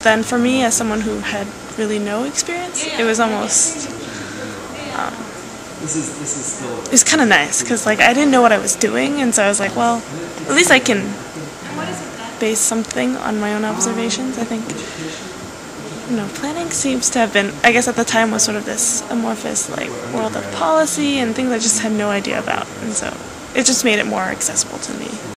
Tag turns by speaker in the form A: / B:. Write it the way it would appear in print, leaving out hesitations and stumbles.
A: then for me, as someone who had really no experience, it was almost, it was kind of nice, because like I didn't know what I was doing, and so I was like, well, at least I can base something on my own observations. I think, you know, planning seems to have been, I guess at the time, was sort of this amorphous like world of policy and things I just had no idea about, and so it just made it more accessible to me.